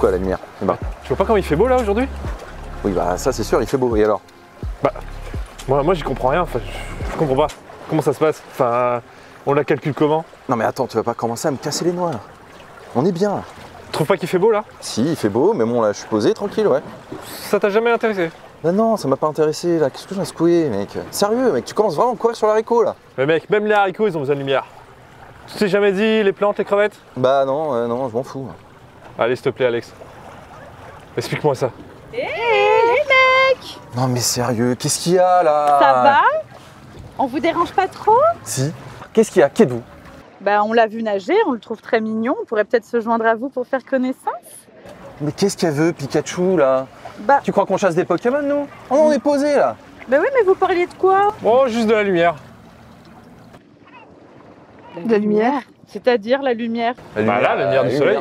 quoi la lumière? Bah. Tu vois pas comme il fait beau là aujourd'hui? Oui, bah ça c'est sûr, il fait beau. Et alors? Bah, moi j'y comprends rien. Enfin, je comprends pas. Comment ça se passe? Enfin, on la calcule comment? Non mais attends, tu vas pas commencer à me casser les noix là. On est bien là. Tu trouves pas qu'il fait beau là? Si, il fait beau, mais bon là, je suis posé, tranquille, ouais. Ça t'a jamais intéressé? Non, ça m'a pas intéressé là. Qu'est-ce que j'ai à secouer, mec? Sérieux, mec, tu commences vraiment quoi sur l'haricot là? Mais mec, même les haricots ils ont besoin de lumière. Tu t'es jamais dit les plantes, les crevettes? Bah non, non, je m'en fous. Allez, s'il te plaît, Alex. Explique-moi ça. Hé, les mecs! Non mais sérieux, qu'est-ce qu'il y a là? Ça va? On vous dérange pas trop? Si. Qu'est-ce qu'il y a? Qui êtes-vous? Bah, on l'a vu nager, on le trouve très mignon. On pourrait peut-être se joindre à vous pour faire connaissance. Mais qu'est-ce qu'elle veut, Pikachu là? Bah, Tu crois qu'on chasse des Pokémon nous? Oh non, on est posé là. bah oui, mais vous parliez de quoi? Oh, juste de la lumière. De la lumière? C'est-à-dire la lumière? Bah là, la lumière du soleil.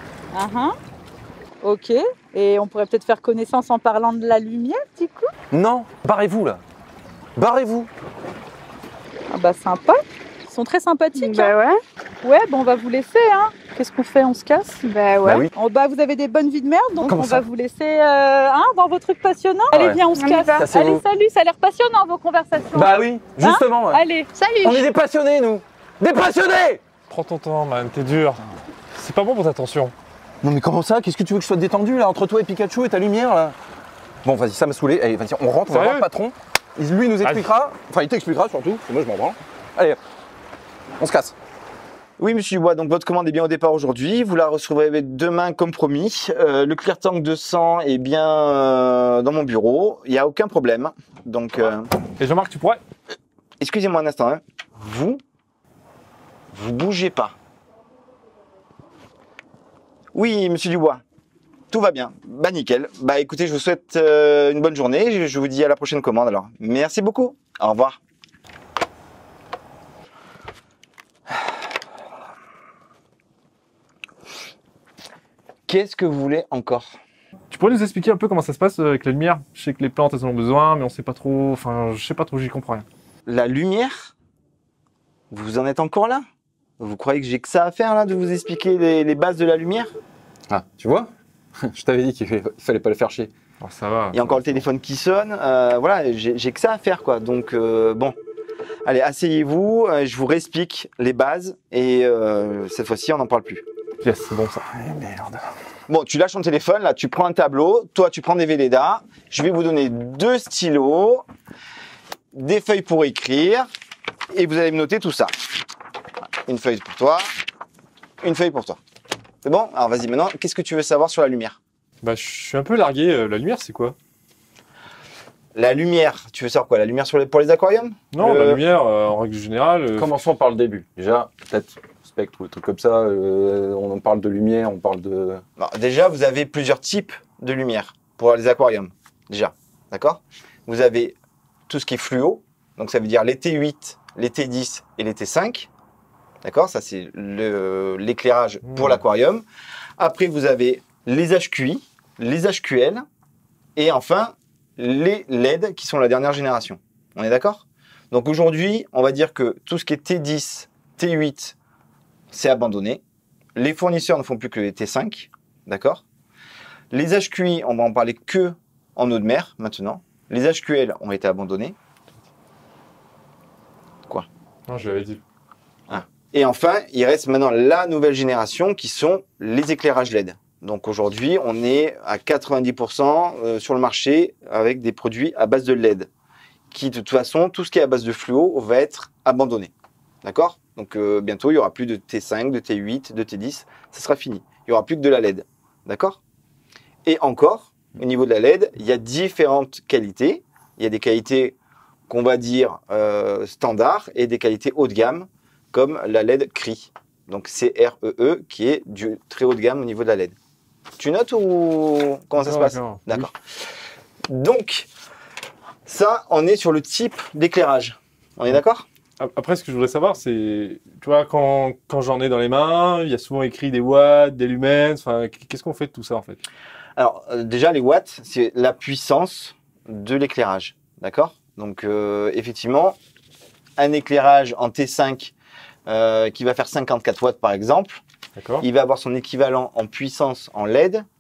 Ok. Et on pourrait peut-être faire connaissance en parlant de la lumière, du coup? Non, barrez-vous là. Barrez-vous. Ah bah sympa. Ils sont très sympathiques. Bah ouais. Ouais, bon, on va vous laisser, hein. Qu'est-ce qu'on fait? On se casse? Bah ouais. Bah oui. Oh, bah, vous avez des bonnes vies de merde, donc Comment on ça? va vous laisser dans vos trucs passionnants. Allez, Ouais. viens, on se On y casse. va. Cassez-vous. Allez, salut, ça a l'air passionnant vos conversations. Bah oui, justement. Ouais. Allez. Salut. On est des passionnés nous. Des passionnés. Prends ton temps, man, t'es dur. C'est pas bon pour ta tension. Non mais comment ça? Qu'est-ce que tu veux que je sois détendu là entre toi et Pikachu et ta lumière là? Bon vas-y, ça m'a saoulé. Allez, vas-y, on rentre, on va voir Sérieux? le patron. Lui il nous expliquera. Enfin il t'expliquera surtout, parce que moi je m'en branle. Allez, on se casse. Oui, monsieur Dubois, donc votre commande est bien au départ aujourd'hui. Vous la recevrez demain comme promis. Le clear tank de sang est bien dans mon bureau. Il n'y a aucun problème. Donc, Et Jean-Marc, tu pourrais? excusez-moi un instant. Hein. Vous bougez pas. Oui, monsieur Dubois, tout va bien. Bah nickel. Bah écoutez, je vous souhaite une bonne journée. Je vous dis à la prochaine commande alors. Merci beaucoup. Au revoir. Qu'est-ce que vous voulez encore? Tu pourrais nous expliquer un peu comment ça se passe avec la lumière? Je sais que les plantes elles en ont besoin, mais on sait pas trop. Enfin, je sais pas trop, j'y comprends rien. La lumière? Vous en êtes encore là? Vous croyez que j'ai que ça à faire là, de vous expliquer les bases de la lumière? Ah, tu vois? Je t'avais dit qu'il fallait pas le faire chier. Oh, ça va. Il y a encore le téléphone qui sonne, voilà, j'ai que ça à faire quoi. Donc bon, allez, asseyez-vous, je vous réexplique les bases et cette fois-ci on n'en parle plus. Yes, c'est bon ça. Merde. Bon, tu lâches ton téléphone, là tu prends un tableau, toi tu prends des Velleda, je vais vous donner 2 stylos, des feuilles pour écrire et vous allez me noter tout ça. Une feuille pour toi, une feuille pour toi. C'est bon? Alors vas-y maintenant, qu'est-ce que tu veux savoir sur la lumière? Bah, je suis un peu largué. La lumière, c'est quoi? La lumière, tu veux savoir quoi? La lumière pour les aquariums? Non, la lumière, en règle générale. Commençons par le début. Déjà, peut-être spectre ou des trucs comme ça. On en parle de lumière, on parle de. Non, déjà, vous avez plusieurs types de lumière pour les aquariums. Déjà, d'accord? Vous avez tout ce qui est fluo, donc ça veut dire les T8, les T10 et les T5. D'accord? Ça, c'est l'éclairage pour l'aquarium. Après, vous avez les HQI, les HQL et enfin les LED qui sont la dernière génération. On est d'accord? Donc aujourd'hui, on va dire que tout ce qui est T10, T8, c'est abandonné. Les fournisseurs ne font plus que les T5, d'accord? Les HQI, on va en parler que en eau de mer maintenant. Les HQL ont été abandonnés. Quoi? Non, je l'avais dit. Et enfin, il reste maintenant la nouvelle génération qui sont les éclairages LED. Donc aujourd'hui, on est à 90% sur le marché avec des produits à base de LED. Qui, de toute façon, tout ce qui est à base de fluo va être abandonné. D'accord? Donc bientôt, il n'y aura plus de T5, de T8, de T10. Ça sera fini. Il n'y aura plus que de la LED. D'accord? Et encore, au niveau de la LED, il y a différentes qualités. Il y a des qualités qu'on va dire standard et des qualités haut de gamme, comme la LED CREE. Donc C-R-E-E, qui est du très haut de gamme au niveau de la LED. Tu notes ou comment ça se passe? D'accord. Donc, ça, on est sur le type d'éclairage. On est d'accord? Après, ce que je voudrais savoir, c'est, tu vois, quand j'en ai dans les mains, il y a souvent écrit des watts, des lumens. Enfin, qu'est-ce qu'on fait de tout ça en fait? Alors, déjà, les watts, c'est la puissance de l'éclairage. D'accord? Donc, effectivement, un éclairage en T5 qui va faire 54 watts par exemple, il va avoir son équivalent en puissance en LED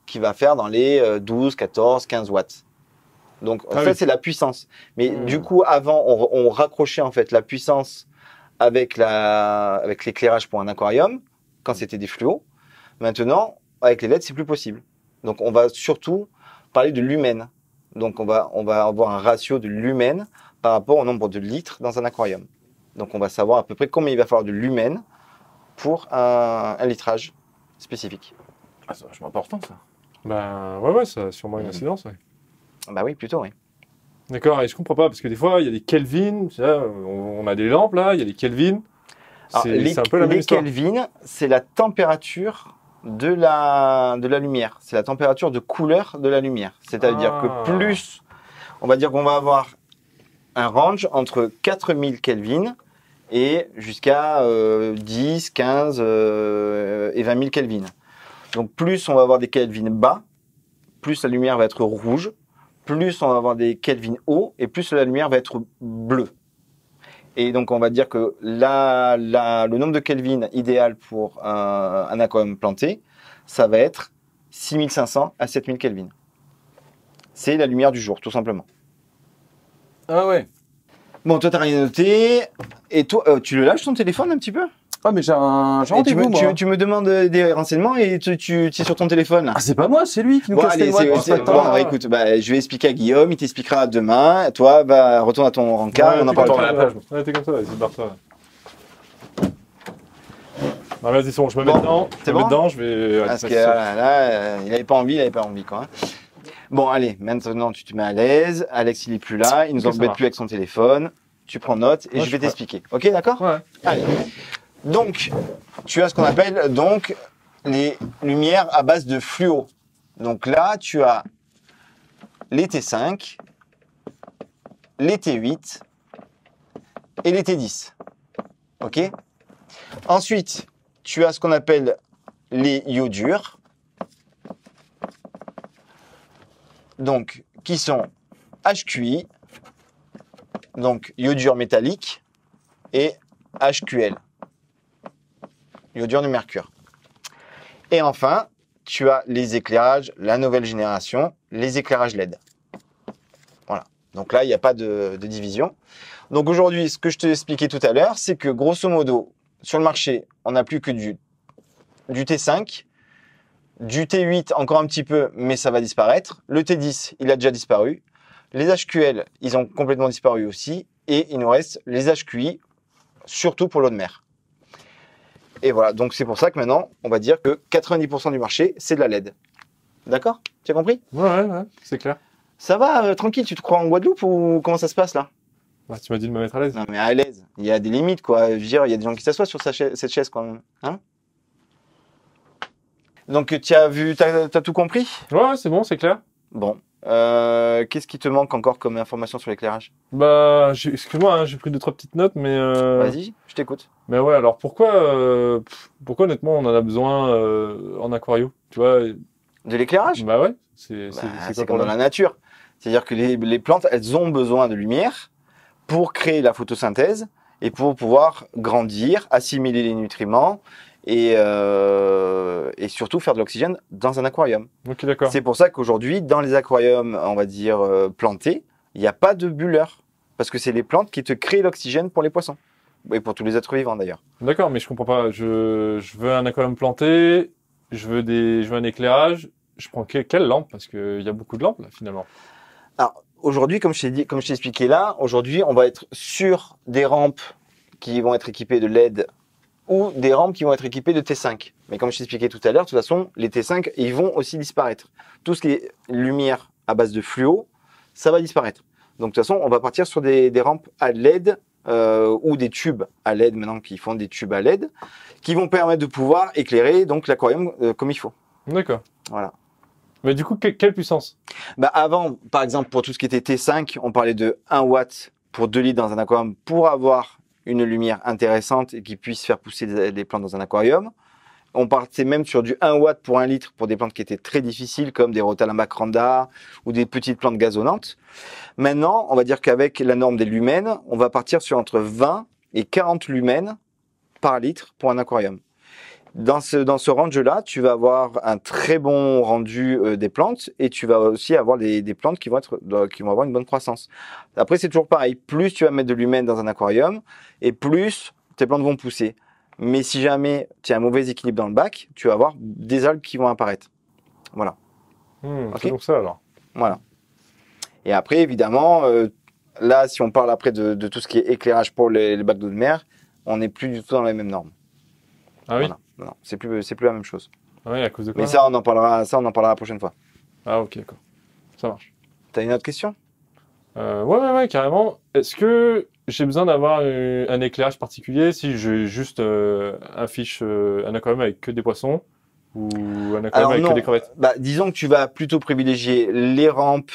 qui va faire dans les 12, 14, 15 watts. Donc Ah ça, oui. c'est la puissance. Mais du coup, avant, on raccrochait en fait la puissance avec l'éclairage pour un aquarium, quand c'était des fluos. Maintenant, avec les LED, c'est plus possible. Donc on va surtout parler de lumen. Donc on va avoir un ratio de lumen par rapport au nombre de litres dans un aquarium. Donc on va savoir à peu près combien il va falloir de lumen pour un litrage spécifique. Ah, c'est vachement important ça. Bah ouais, ça a sûrement une incidence, ouais. Bah oui, plutôt, oui. D'accord, et je comprends pas, parce que des fois, il y a des Kelvin, tu sais, on a des lampes là, il y a des Kelvin. Alors, C'est un peu la même les histoire. Kelvin, c'est la température de la lumière. C'est la température de couleur de la lumière. C'est-à-dire Ah. que plus, on va dire qu'on va avoir un range entre 4000 Kelvin et jusqu'à 10, 15 et 20 000 Kelvin. Donc plus on va avoir des Kelvin bas, plus la lumière va être rouge, plus on va avoir des Kelvin hauts et plus la lumière va être bleue. Et donc on va dire que le nombre de Kelvin idéal pour un aquarium planté, ça va être 6500 à 7000 Kelvin. C'est la lumière du jour, tout simplement. Ah ouais. Bon, toi, t'as rien noté. Et toi, tu le lâches ton téléphone un petit peu? Ah mais j'ai un Et tu, rendez-vous moi. tu me demandes des renseignements et tu es sur ton téléphone là. Ah c'est pas moi, c'est lui qui nous Bon, casse allez, les doigts. c'est- bon, écoute, je vais expliquer à Guillaume, il t'expliquera demain. Toi, retourne à ton rencard et on en t'es parle. comme parle ça, à la plage. Ouais, t'es comme ça, vas-y, barre-toi. Non, vas-y, c'est bon, je me mets Bon, dedans. c'est Je me mets bon dedans, je vais. Parce que passer ça. il avait pas envie, quoi. Hein. Bon, allez, maintenant tu te mets à l'aise. Alex, il est plus là, il nous Ok, ça embête marche. plus avec son téléphone. Tu prends note et Ouais, je je vais prends. t'expliquer. Ok, d'accord? Ouais. Allez. Donc, tu as ce qu'on appelle donc les lumières à base de fluo. Donc là, tu as les T5, les T8 et les T10. Ok? Ensuite, tu as ce qu'on appelle les iodures. Donc, qui sont HQI, donc iodure métallique, et HQL, iodure de mercure. Et enfin, tu as les éclairages, la nouvelle génération, les éclairages LED. Voilà. Donc là, il n'y a pas de division. Donc aujourd'hui, ce que je te expliquais tout à l'heure, c'est que grosso modo, sur le marché, on n'a plus que du T5, du T8 encore un petit peu, mais ça va disparaître. Le T10, il a déjà disparu. Les HQL, ils ont complètement disparu aussi. Et il nous reste les HQI, surtout pour l'eau de mer. Et voilà, donc c'est pour ça que maintenant, on va dire que 90% du marché, c'est de la LED. D'accord? Tu as compris? Ouais, c'est clair. Ça va, tranquille, tu te crois en Guadeloupe ou comment ça se passe là? Bah, tu m'as dit de me mettre à l'aise. Non mais à l'aise, il y a des limites quoi. Je veux dire, il y a des gens qui s'assoient sur cette chaise quand même. Hein? Donc tu as vu, t'as tout compris? Ouais, c'est bon, c'est clair. Bon. Qu'est-ce qui te manque encore comme information sur l'éclairage? Bah, excuse-moi, hein, j'ai pris 2-3 petites notes, mais. Vas-y, je t'écoute. Mais ouais, alors pourquoi honnêtement on en a besoin en aquario? Tu vois? De l'éclairage? Bah ouais, Bah, c'est c'est quoi le comme dans problème? la nature. C'est-à-dire que les plantes, elles ont besoin de lumière pour créer la photosynthèse et pour pouvoir grandir, assimiler les nutriments et surtout faire de l'oxygène dans un aquarium. Ok, d'accord. C'est pour ça qu'aujourd'hui, dans les aquariums, on va dire plantés, il n'y a pas de bulleur. Parce que c'est les plantes qui te créent l'oxygène pour les poissons. Et pour tous les êtres vivants d'ailleurs. D'accord, mais je comprends pas. Je veux un aquarium planté, je veux un éclairage. Je prends quelle lampe? Parce qu'il y a beaucoup de lampes là finalement. Alors aujourd'hui, comme je t'ai dit, comme je t'ai expliqué là, aujourd'hui on va être sur des rampes qui vont être équipées de LED ou des rampes qui vont être équipées de T5. Mais comme je t'ai expliqué tout à l'heure, de toute façon, les T5, ils vont aussi disparaître. Tout ce qui est lumière à base de fluo, ça va disparaître. Donc de toute façon, on va partir sur des rampes à LED ou des tubes à LED maintenant qui font des tubes à LED qui vont permettre de pouvoir éclairer donc l'aquarium comme il faut. D'accord. Voilà. Mais du coup, quelle puissance? Bah avant, par exemple, pour tout ce qui était T5, on parlait de 1 watt pour 2 litres dans un aquarium pour avoir une lumière intéressante et qui puisse faire pousser des plantes dans un aquarium. On partait même sur du 1 watt pour 1 litre pour des plantes qui étaient très difficiles comme des Rotala macranda ou des petites plantes gazonnantes. Maintenant, on va dire qu'avec la norme des lumens, on va partir sur entre 20 et 40 lumens par litre pour un aquarium. Dans ce range-là, tu vas avoir un très bon rendu des plantes et tu vas aussi avoir des plantes qui vont avoir une bonne croissance. Après, c'est toujours pareil. Plus tu vas mettre de lumen dans un aquarium et plus tes plantes vont pousser. Mais si jamais tu as un mauvais équilibre dans le bac, tu vas avoir des algues qui vont apparaître. Voilà. Ok. C'est donc ça alors. Voilà. Et après, évidemment, là, si on parle après de tout ce qui est éclairage pour les bacs d'eau de mer, on n'est plus du tout dans les mêmes normes. Ah oui. Voilà. Non, c'est plus la même chose. Ah oui, à cause de quoi? Mais ça, on en parlera la prochaine fois. Ah ok, d'accord. Ça marche. T'as une autre question? Ouais, carrément. Est-ce que j'ai besoin d'avoir un éclairage particulier si j'ai juste un aquarium avec que des poissons ou un aquarium Alors avec non, que des crevettes? bah, disons que tu vas plutôt privilégier les rampes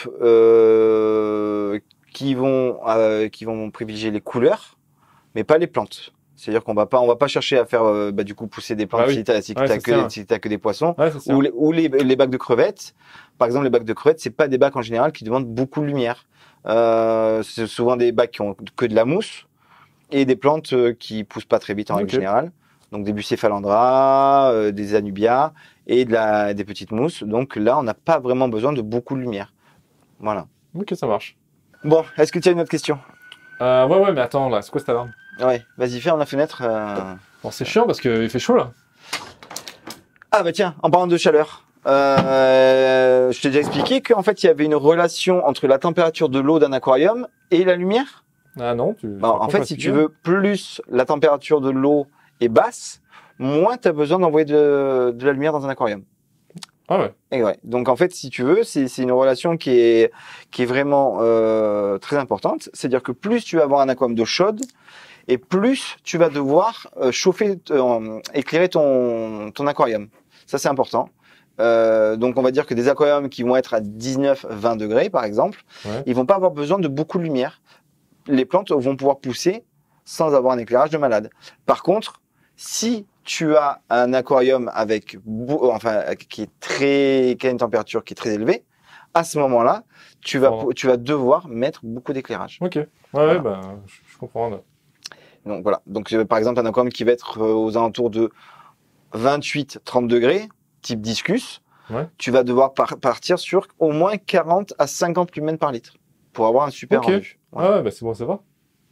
qui vont privilégier les couleurs, mais pas les plantes. C'est-à-dire qu'on va pas chercher à faire du coup pousser des plantes Ah oui. si t'as que des poissons Ouais, c'est ça. ou les bacs de crevettes. Par exemple, les bacs de crevettes, c'est pas des bacs en général qui demandent beaucoup de lumière. C'est souvent des bacs qui ont que de la mousse et des plantes qui poussent pas très vite en règle Ok. générale. Donc des bucéphalandras, des anubias et des petites mousses. Donc là, on n'a pas vraiment besoin de beaucoup de lumière. Voilà. Ok, ça marche. Bon, est-ce que tu as une autre question? Ouais, mais attends, là, c'est quoi cette alarme? Ouais, vas-y, ferme la fenêtre. Bon, c'est chiant parce qu'il fait chaud là. Ah bah tiens, en parlant de chaleur, je t'ai déjà expliqué qu'en fait il y avait une relation entre la température de l'eau d'un aquarium et la lumière. Ah non, En fait, si tu veux, plus la température de l'eau est basse, moins tu as besoin d'envoyer de la lumière dans un aquarium. Ah ouais. Et ouais. Donc en fait, si tu veux, c'est une relation qui est vraiment très importante. C'est-à-dire que plus tu vas avoir un aquarium d'eau chaude, et plus tu vas devoir éclairer ton aquarium. Ça, c'est important. Donc, on va dire que des aquariums qui vont être à 19-20 degrés, par exemple, Ouais. ils vont pas avoir besoin de beaucoup de lumière. Les plantes vont pouvoir pousser sans avoir un éclairage de malade. Par contre, si tu as un aquarium qui a une température qui est très élevée, à ce moment-là, tu vas devoir mettre beaucoup d'éclairage. Ok. Ouais, Voilà. bah, je comprends. Là. Donc voilà. Donc par exemple un aquarium qui va être aux alentours de 28-30 degrés, type discus, Ouais. tu vas devoir partir sur au moins 40 à 50 lumens par litre pour avoir un super Ok. rendu. Voilà. Ah ouais, bah c'est bon, ça va.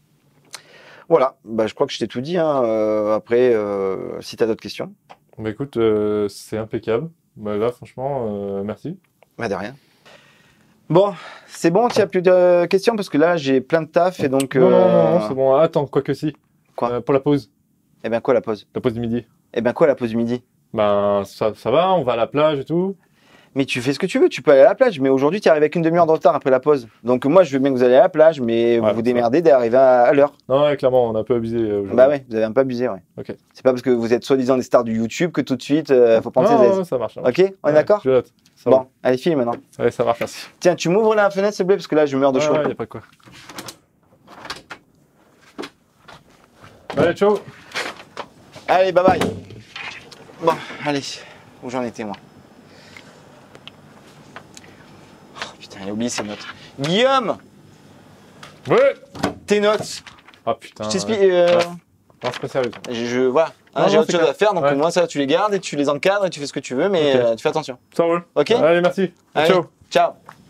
Voilà. Bah, je crois que je t'ai tout dit. Hein. Après, si tu as d'autres questions, Bah écoute, c'est impeccable. Bah là, franchement, merci. bah, de rien. Bon, c'est bon, tu n'as plus de questions parce que là j'ai plein de taf et donc. Non, c'est bon. Attends, quoi que si. Quoi pour la pause. Eh ben quoi la pause? La pause du midi. Eh ben quoi la pause du midi? Ben, ça va, on va à la plage et tout. Mais tu fais ce que tu veux, tu peux aller à la plage, mais aujourd'hui tu arrives avec une demi-heure de retard après la pause. Donc moi je veux bien que vous allez à la plage, mais Ouais, vous ça. démerdez d'arriver à l'heure. Non, ouais, clairement, on a un peu abusé aujourd'hui. Bah ouais, vous avez un peu abusé, ouais. Ok. C'est pas parce que vous êtes soi-disant des stars du YouTube que tout de suite faut prendre ses Non, aises. ça marche. Ça marche. Ok, on est Ouais, d'accord? Je note. Ça Bon, allez file maintenant. va. Allez, ça marche, merci. Tiens, tu m'ouvres la fenêtre s'il te plaît parce que là je meurs de chaud. Ouais, y a pas de quoi. Allez, ciao. Allez, bye bye. Bon, allez, où j'en étais moi? Oh, putain, il a oublié ses notes. Guillaume, Ouais. tes notes. Ah putain. Je t'explique. Ouais. Non, c'est pas sérieux. Voilà. Hein, Non, j'ai non, autre c'est chose à faire, donc Ouais. au moins ça tu les gardes et tu les encadres et tu fais ce que tu veux, mais Ok. tu fais attention. Ça roule. Ok? Allez, merci. Allez, Ciao. ciao.